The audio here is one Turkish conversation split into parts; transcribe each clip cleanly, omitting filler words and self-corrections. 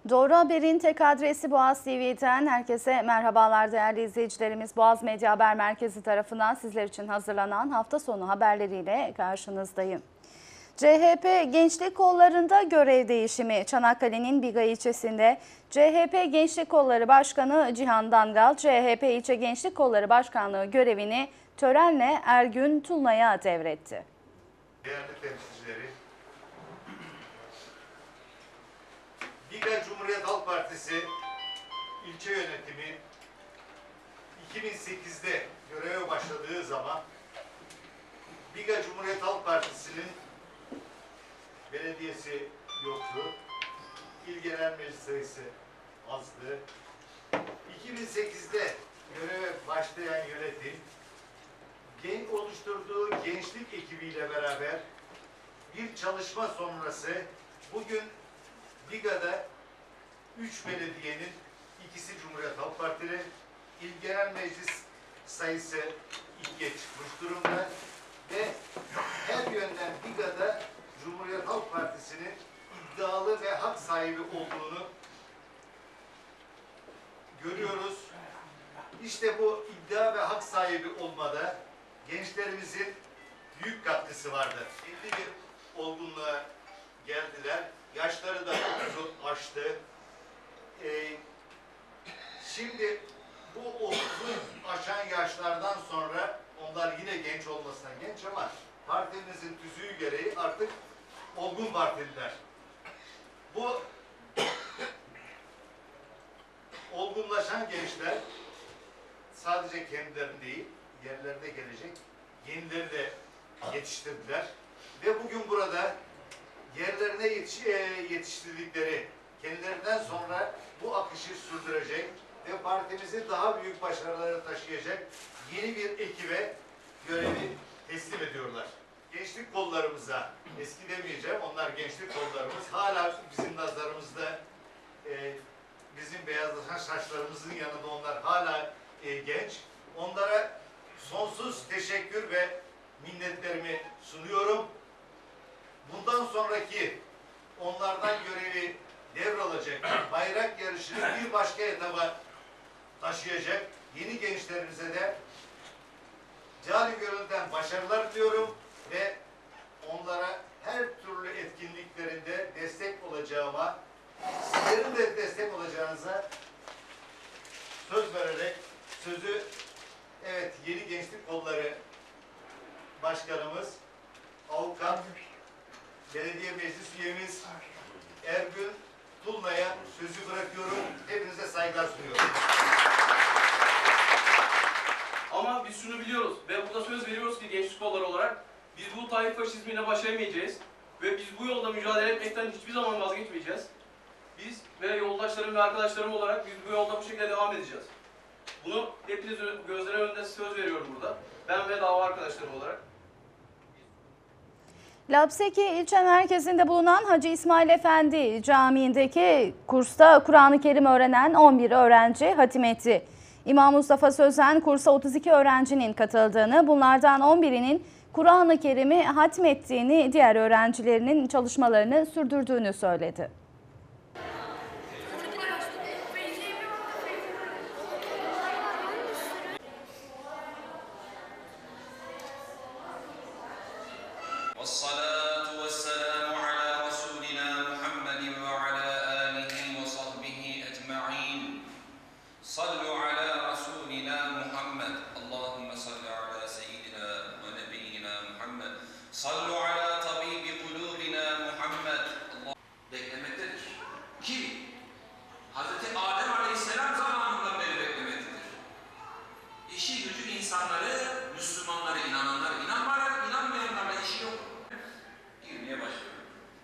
Doğru Haber'in tek adresi Boğaz TV'den herkese merhabalar değerli izleyicilerimiz. Boğaz Medya Haber Merkezi tarafından sizler için hazırlanan hafta sonu haberleriyle karşınızdayım. CHP Gençlik Kolları'nda görev değişimi. Çanakkale'nin Biga ilçesinde CHP Gençlik Kolları Başkanı Cihan Dangal, CHP İlçe Gençlik Kolları Başkanlığı görevini törenle Ergün Tulna'ya devretti. Değerli temsilcileri, Biga Cumhuriyet Halk Partisi ilçe yönetimi 2008'de göreve başladığı zaman Biga Cumhuriyet Halk Partisi'nin belediyesi yoktu. İl Genel Meclis sayısı azdı. 2008'de göreve başlayan yönetim oluşturduğu gençlik ekibiyle beraber bir çalışma sonrası bugün Biga'da 3 belediyenin ikisi Cumhuriyet Halk Partili, İl Genel Meclis sayısı 2'ye çıkmış durumda ve her yönden Biga'da Cumhuriyet Halk Partisi'nin iddialı ve hak sahibi olduğunu görüyoruz. İşte bu iddia ve hak sahibi olmada gençlerimizin büyük katkısı vardır. Belli bir olgunluğa geldiler. Yaşları da 30'u aştı. Şimdi bu 30'u aşan yaşlardan sonra onlar yine genç olmasına genç ama partimizin tüzüğü gereği artık olgun partililer. Bu olgunlaşan gençler sadece kendilerini değil, yerlerine gelecek yenileri de yetiştirdiler. Ve bugün burada yerlerine yetiştirdikleri kendilerinden sonra bu akışı sürdürecek ve partimizi daha büyük başarılara taşıyacak yeni bir ekibe görevi teslim ediyorlar. Gençlik kollarımıza, eski demeyeceğim, onlar gençlik kollarımız. Hala bizim nazarımızda bizim beyazlaşan saçlarımızın yanında onlar hala genç. Onlara sonsuz teşekkür ve minnetlerimi sunuyorum. Bundan sonraki onlardan görevi devralacak, bayrak yarışını bir başka etaba taşıyacak yeni gençlerimize de cari gönülden başarılar diliyorum ve onlara her türlü etkinliklerinde destek olacağıma, sizlerin de destek olacağınıza söz vererek sözü yeni Gençlik Kolları Başkanımız, Avukat, Belediye Meclis Üyemiz Ergün Tulna'ya sözü bırakıyorum. Hepinize saygılar sunuyorum. Ama biz şunu biliyoruz ve burada söz veriyoruz ki gençlik kolları olarak biz bu Tayyip faşizmiyle başaramayacağız ve biz bu yolda mücadele etmekten hiçbir zaman vazgeçmeyeceğiz. Biz ve yoldaşlarım ve arkadaşlarım olarak biz bu yolda bu şekilde devam edeceğiz. Bunu hepiniz gözleri önünde söz veriyorum burada. Ben ve dava arkadaşlarım olarak. Lapseki ilçe merkezinde bulunan Hacı İsmail Efendi Camii'ndeki kursta Kur'an-ı Kerim öğrenen 11 öğrenci hatim etti. İmam Mustafa Sözen kursa 32 öğrencinin katıldığını, bunlardan 11'inin Kur'an-ı Kerim'i hatmettiğini, diğer öğrencilerinin çalışmalarını sürdürdüğünü söyledi. والصلاة والسلام على رسولنا محمد وعلى آله وصحبه أجمعين صلوا على رسولنا محمد اللهم صل على سيدنا ونبينا محمد صلوا على طبيب قلوبنا محمد Allah beklemektedir ki Hz. Adem Aleyhisselam zamanından beri beklemektedir. İşi gücü insanları, Müslümanları, inananları, inanmayanlarla işi yok. Girmeye başlıyor.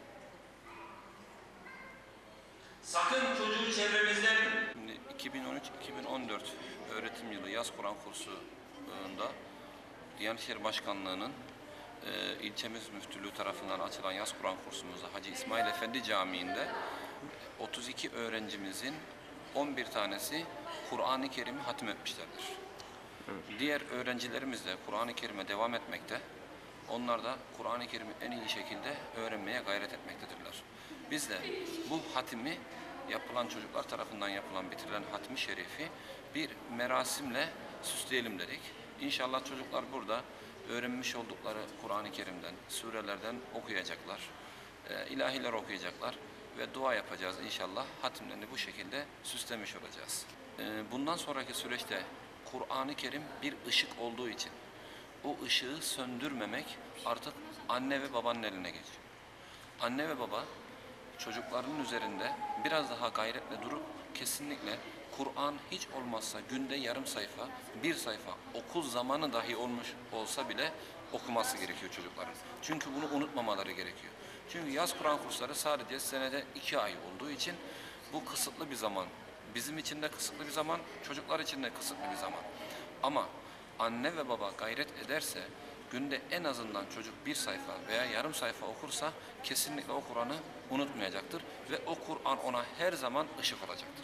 Sakın çocuğu çevremizden... 2013-2014 öğretim yılı yaz Kur'an kursunda Diyanet İşleri Başkanlığı'nın ilçemiz müftülüğü tarafından açılan yaz Kur'an kursumuzda Hacı İsmail Efendi Camii'nde 32 öğrencimizin 11 tanesi Kur'an-ı Kerim'i hatim etmişlerdir. Diğer öğrencilerimiz de Kur'an-ı Kerim'e devam etmekte. Onlar da Kur'an-ı Kerim'i en iyi şekilde öğrenmeye gayret etmektedirler. Biz de bu hatimi yapılan çocuklar tarafından yapılan bitirilen hatmi şerifi bir merasimle süsleyelim dedik. İnşallah çocuklar burada öğrenmiş oldukları Kur'an-ı Kerim'den, surelerden okuyacaklar, ilahiler okuyacaklar ve dua yapacağız inşallah. Hatimlerini bu şekilde süslemiş olacağız. Bundan sonraki süreçte Kur'an-ı Kerim bir ışık olduğu için o ışığı söndürmemek artık anne ve babanın eline geçiyor. Anne ve baba çocuklarının üzerinde biraz daha gayretle durup kesinlikle Kur'an hiç olmazsa günde yarım sayfa, bir sayfa okul zamanı dahi olmuş olsa bile okuması gerekiyor çocukların. Çünkü bunu unutmamaları gerekiyor. Çünkü yaz Kur'an kursları sadece senede 2 ay olduğu için bu kısıtlı bir zaman. Bizim için de kısıtlı bir zaman, çocuklar için de kısıtlı bir zaman. Ama anne ve baba gayret ederse, günde en azından çocuk bir sayfa veya yarım sayfa okursa kesinlikle o Kur'an'ı unutmayacaktır ve o Kur'an ona her zaman ışık olacaktır.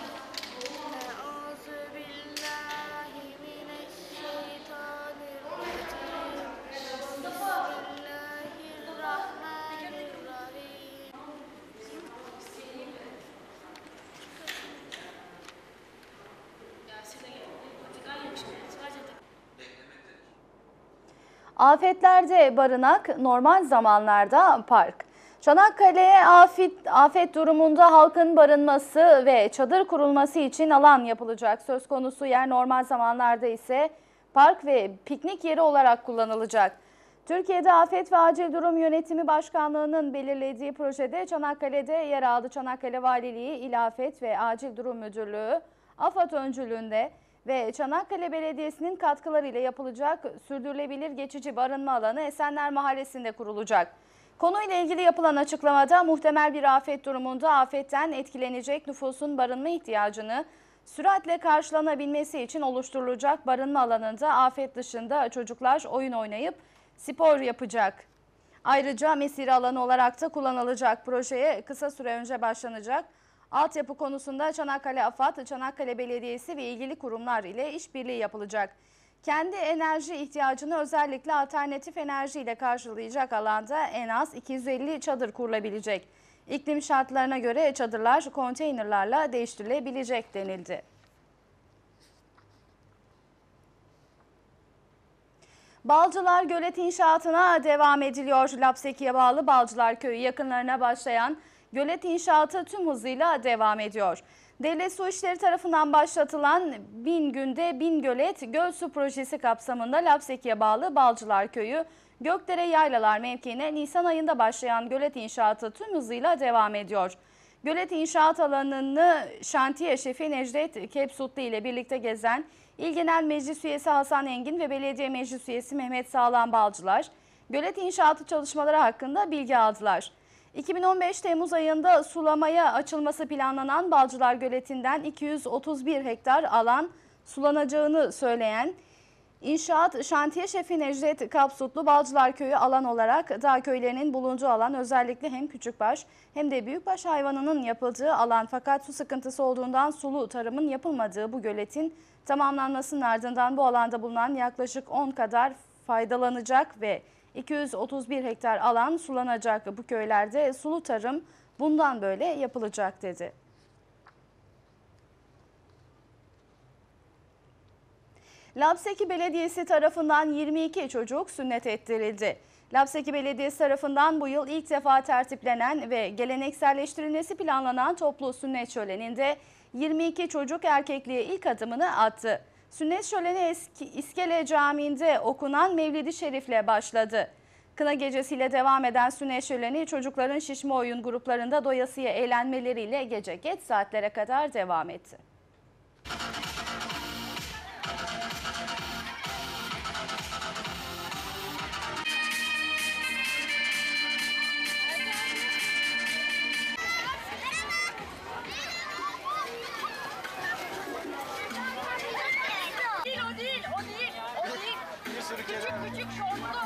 Afetlerde barınak, normal zamanlarda park. Çanakkale'ye afet durumunda halkın barınması ve çadır kurulması için alan yapılacak. Söz konusu yer normal zamanlarda ise park ve piknik yeri olarak kullanılacak. Türkiye'de Afet ve Acil Durum Yönetimi Başkanlığı'nın belirlediği projede Çanakkale'de yer aldı. Çanakkale Valiliği, İl Afet ve Acil Durum Müdürlüğü, AFAD öncülüğünde ve Çanakkale Belediyesi'nin katkılarıyla yapılacak sürdürülebilir geçici barınma alanı Esenler Mahallesi'nde kurulacak. Konuyla ilgili yapılan açıklamada muhtemel bir afet durumunda afetten etkilenecek nüfusun barınma ihtiyacını süratle karşılanabilmesi için oluşturulacak barınma alanında afet dışında çocuklar oyun oynayıp spor yapacak. Ayrıca mesire alanı olarak da kullanılacak. Projeye kısa süre önce başlanacak. Altyapı konusunda Çanakkale AFAD, Çanakkale Belediyesi ve ilgili kurumlar ile işbirliği yapılacak. Kendi enerji ihtiyacını özellikle alternatif enerjiyle karşılayacak alanda en az 250 çadır kurulabilecek. İklim şartlarına göre çadırlar konteynerlarla değiştirilebilecek denildi. Balcılar Gölet inşaatına devam ediliyor. Lapseki'ye bağlı Balcılar Köyü yakınlarına başlayan gölet inşaatı tüm hızıyla devam ediyor. Devlet Su İşleri tarafından başlatılan 1000 günde 1000 gölet göl su projesi kapsamında Lapseki'ye bağlı Balcılar Köyü Gökdere Yaylalar mevkiine Nisan ayında başlayan gölet inşaatı tüm hızıyla devam ediyor. Gölet inşaat alanını şantiye şefi Necdet Kepsutlu ile birlikte gezen İl Genel Meclis Üyesi Hasan Engin ve Belediye Meclis Üyesi Mehmet Sağlam Balcılar, gölet inşaatı çalışmaları hakkında bilgi aldılar. 2015 Temmuz ayında sulamaya açılması planlanan Balcılar Göleti'nden 231 hektar alan sulanacağını söyleyen İnşaat Şantiye Şefi Necdet Kapsutlu, Balcılar Köyü alan olarak dağ köylerinin bulunduğu alan özellikle hem küçükbaş hem de büyükbaş hayvanının yapıldığı alan, fakat su sıkıntısı olduğundan sulu tarımın yapılmadığı bu göletin tamamlanmasının ardından bu alanda bulunan yaklaşık 10 kadar faydalanacak ve 231 hektar alan sulanacak. Bu köylerde sulu tarım bundan böyle yapılacak dedi. Lapseki Belediyesi tarafından 22 çocuk sünnet ettirildi. Lapseki Belediyesi tarafından bu yıl ilk defa tertiplenen ve gelenekselleştirilmesi planlanan toplu sünnet şöleninde 22 çocuk erkekliğe ilk adımını attı. Sünnet şöleni İskele Camii'nde okunan Mevlid-i Şerif'le başladı. Kına gecesiyle devam eden sünnet şöleni çocukların şişme oyun gruplarında doyasıya eğlenmeleriyle gece geç saatlere kadar devam etti. Küçük şortlu.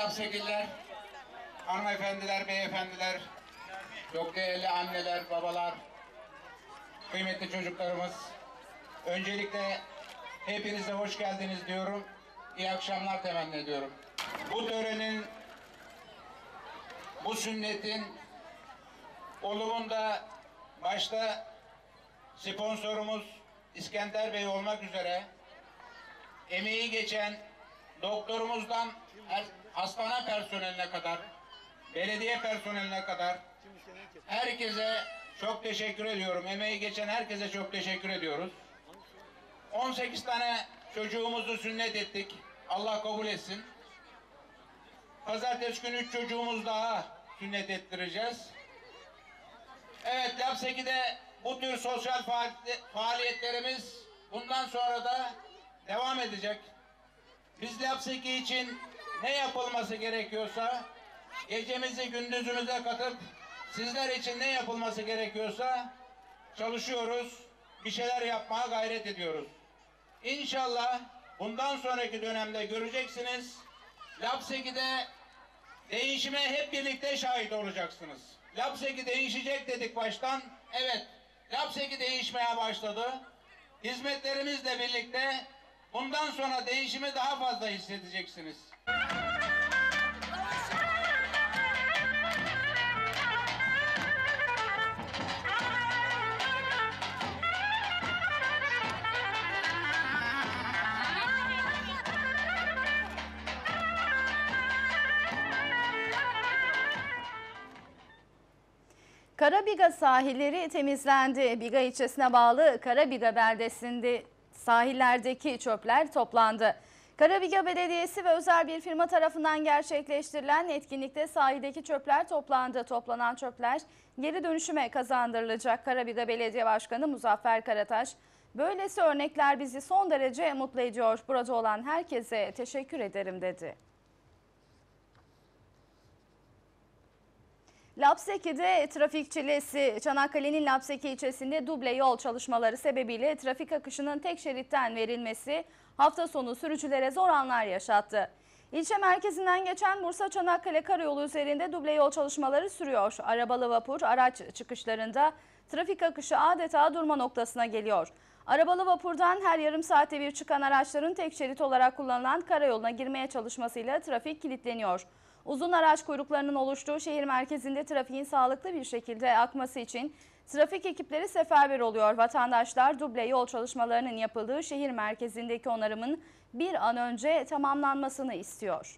Lapsegiller, hanımefendiler, beyefendiler, çok değerli anneler, babalar, kıymetli çocuklarımız. Öncelikle hepinize hoş geldiniz diyorum. İyi akşamlar temenni ediyorum. Bu törenin, bu sünnetin olumunda başta sponsorumuz İskender Bey olmak üzere emeği geçen doktorumuzdan hastane personeline kadar, belediye personeline kadar herkese çok teşekkür ediyorum. Emeği geçen herkese çok teşekkür ediyoruz. 18 tane çocuğumuzu sünnet ettik. Allah kabul etsin. Pazartesi günü 3 çocuğumuz daha sünnet ettireceğiz. Evet, Lapseki'de bu tür sosyal faaliyetlerimiz bundan sonra da devam edecek. Biz Lapseki için ne yapılması gerekiyorsa, gecemizi gündüzümüze katıp sizler için ne yapılması gerekiyorsa çalışıyoruz, bir şeyler yapmaya gayret ediyoruz. İnşallah bundan sonraki dönemde göreceksiniz, Lapseki'de değişime hep birlikte şahit olacaksınız. Lapseki değişecek dedik baştan. Evet, Lapseki değişmeye başladı. Hizmetlerimizle birlikte bundan sonra değişimi daha fazla hissedeceksiniz. Karabiga sahilleri temizlendi. Biga ilçesine bağlı Karabiga beldesinde sahillerdeki çöpler toplandı. Karabiga Belediyesi ve özel bir firma tarafından gerçekleştirilen etkinlikte sahildeki çöpler toplandı. Toplanan çöpler geri dönüşüme kazandırılacak. Karabiga Belediye Başkanı Muzaffer Karataş, "Böylesi örnekler bizi son derece mutlu ediyor. Burada olan herkese teşekkür ederim" dedi. Lapseki'de trafik çilesi. Çanakkale'nin Lapseki ilçesinde duble yol çalışmaları sebebiyle trafik akışının tek şeritten verilmesi hafta sonu sürücülere zor anlar yaşattı. İlçe merkezinden geçen Bursa-Çanakkale karayolu üzerinde duble yol çalışmaları sürüyor. Arabalı vapur araç çıkışlarında trafik akışı adeta durma noktasına geliyor. Arabalı vapurdan her yarım saatte bir çıkan araçların tek şerit olarak kullanılan karayoluna girmeye çalışmasıyla trafik kilitleniyor. Uzun araç kuyruklarının oluştuğu şehir merkezinde trafiğin sağlıklı bir şekilde akması için trafik ekipleri seferber oluyor. Vatandaşlar duble yol çalışmalarının yapıldığı şehir merkezindeki onarımın bir an önce tamamlanmasını istiyor.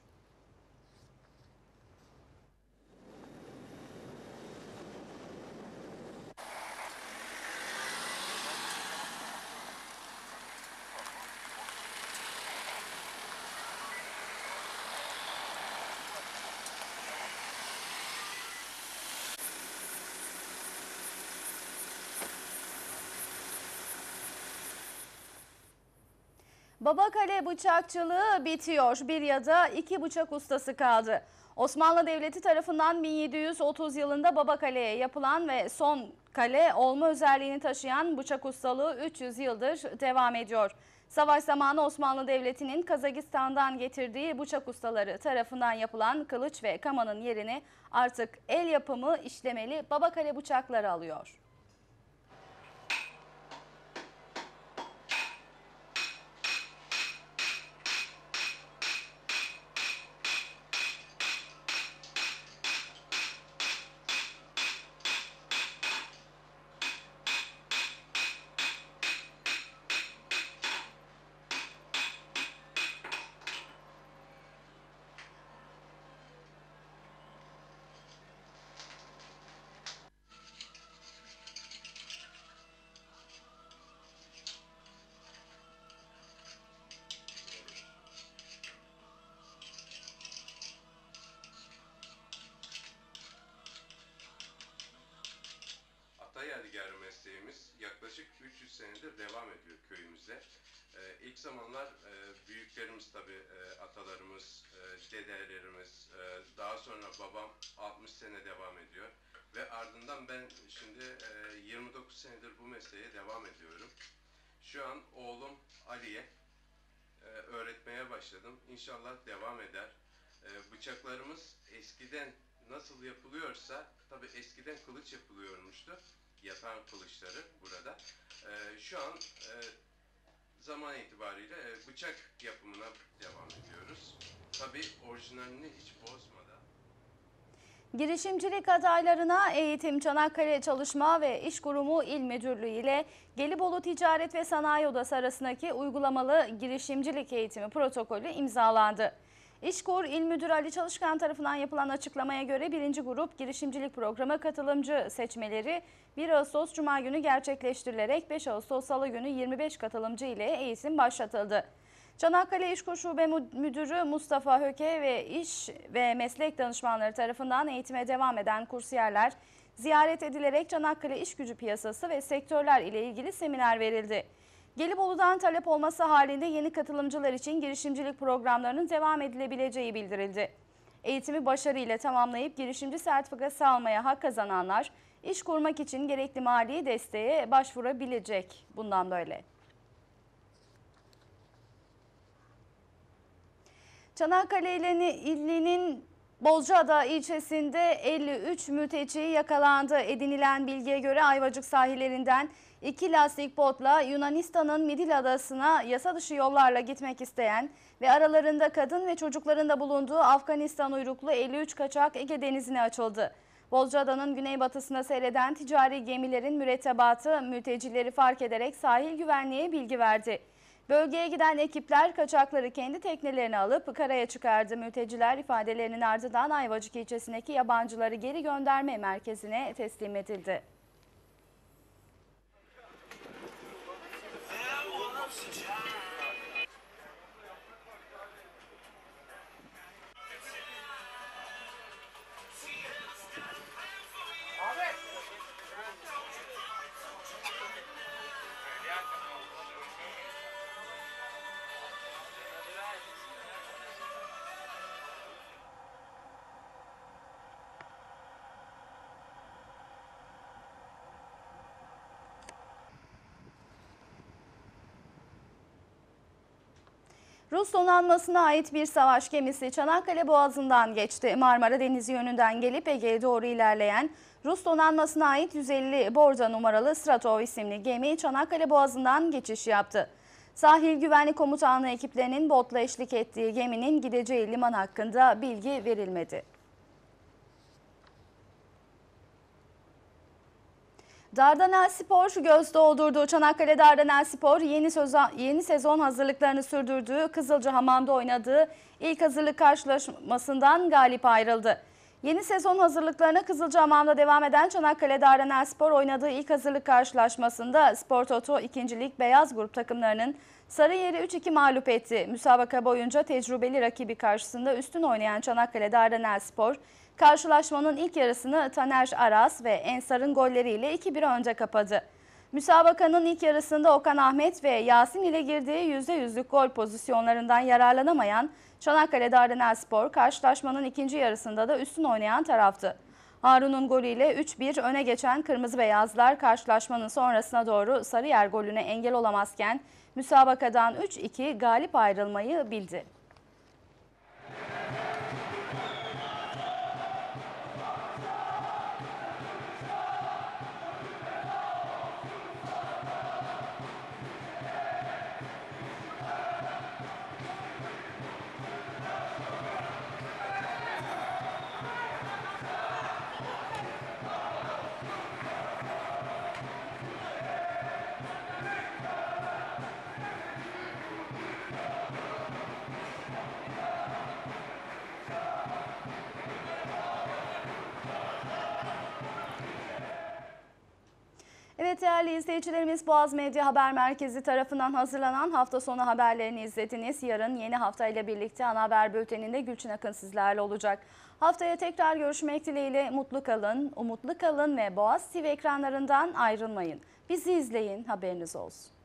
Babakale bıçakçılığı bitiyor. Bir ya da iki bıçak ustası kaldı. Osmanlı Devleti tarafından 1730 yılında Babakale'ye yapılan ve son kale olma özelliğini taşıyan bıçak ustalığı 300 yıldır devam ediyor. Savaş zamanı Osmanlı Devleti'nin Kazakistan'dan getirdiği bıçak ustaları tarafından yapılan kılıç ve kamanın yerini artık el yapımı işlemeli Babakale bıçakları alıyor. Yadigarı mesleğimiz yaklaşık 300 senedir devam ediyor köyümüzde. İlk zamanlar büyüklerimiz tabii atalarımız, dedelerimiz, daha sonra babam 60 sene devam ediyor. Ve ardından ben şimdi 29 senedir bu mesleğe devam ediyorum. Şu an oğlum Ali'ye öğretmeye başladım. İnşallah devam eder. Bıçaklarımız eskiden nasıl yapılıyorsa, tabi eskiden kılıç yapılıyormuştu. Yatan kılıçları burada. Şu an zaman itibariyle bıçak yapımına devam ediyoruz. Tabi orijinalini hiç bozmadan. Girişimcilik adaylarına Eğitim, Çanakkale Çalışma ve İş Kurumu İl Müdürlüğü ile Gelibolu Ticaret ve Sanayi Odası arasındaki uygulamalı girişimcilik eğitimi protokolü imzalandı. İşkur İl Müdürü Ali Çalışkan tarafından yapılan açıklamaya göre 1. grup girişimcilik programı katılımcı seçmeleri 1 Ağustos Cuma günü gerçekleştirilerek 5 Ağustos Salı günü 25 katılımcı ile eğitim başlatıldı. Çanakkale İşkur Şube Müdürü Mustafa Höke ve İş ve Meslek Danışmanları tarafından eğitime devam eden kursiyerler ziyaret edilerek Çanakkale iş gücü piyasası ve sektörler ile ilgili seminer verildi. Gelibolu'dan talep olması halinde yeni katılımcılar için girişimcilik programlarının devam edilebileceği bildirildi. Eğitimi başarıyla tamamlayıp girişimci sertifikası almaya hak kazananlar iş kurmak için gerekli mali desteğe başvurabilecek. Bundan böyle. Çanakkale ilinin Bozcaada ilçesinde 53 mülteci yakalandı. Edinilen bilgiye göre Ayvacık sahillerinden 2 lastik botla Yunanistan'ın Midil Adası'na yasa dışı yollarla gitmek isteyen ve aralarında kadın ve çocukların da bulunduğu Afganistan uyruklu 53 kaçak Ege Denizi'ne açıldı. Bozcaada'nın güneybatısında seyreden ticari gemilerin mürettebatı mültecileri fark ederek sahil güvenliğe bilgi verdi. Bölgeye giden ekipler kaçakları kendi teknelerine alıp karaya çıkardı. Mülteciler ifadelerinin ardından Ayvacık ilçesindeki yabancıları geri gönderme merkezine teslim edildi. Rus donanmasına ait bir savaş gemisi Çanakkale Boğazı'ndan geçti. Marmara Denizi yönünden gelip Ege'ye doğru ilerleyen Rus donanmasına ait 150 borda numaralı Stratov isimli gemi Çanakkale Boğazı'ndan geçiş yaptı. Sahil Güvenlik Komutanlığı ekiplerinin botla eşlik ettiği geminin gideceği liman hakkında bilgi verilmedi. Dardanelspor göz doldurdu. Çanakkale Dardanelspor yeni sezon hazırlıklarını sürdürdüğü Kızılcahamam'da oynadığı ilk hazırlık karşılaşmasından galip ayrıldı. Yeni sezon hazırlıklarına Kızılcahamam'da devam eden Çanakkale Dardanelspor oynadığı ilk hazırlık karşılaşmasında Spor Toto 2. Lig Beyaz Grup takımlarının Sarıyer'i 3-2 mağlup etti. Müsabaka boyunca tecrübeli rakibi karşısında üstün oynayan Çanakkale Dardanelspor, karşılaşmanın ilk yarısını Taner Aras ve Ensar'ın golleriyle 2-1 önde kapadı. Müsabakanın ilk yarısında Okan Ahmet ve Yasin ile girdiği %100'lük gol pozisyonlarından yararlanamayan Çanakkale Dardanelspor, karşılaşmanın ikinci yarısında da üstün oynayan taraftı. Harun'un golüyle 3-1 öne geçen Kırmızı Beyazlar karşılaşmanın sonrasına doğru Sarıyer golüne engel olamazken müsabakadan 3-2 galip ayrılmayı bildi. Evet değerli izleyicilerimiz, Boğaz Medya Haber Merkezi tarafından hazırlanan hafta sonu haberlerini izlediniz. Yarın yeni haftayla birlikte ana haber bülteninde Gülçin Akın sizlerle olacak. Haftaya tekrar görüşmek dileğiyle mutlu kalın, umutlu kalın ve Boğaz TV ekranlarından ayrılmayın. Bizi izleyin, haberiniz olsun.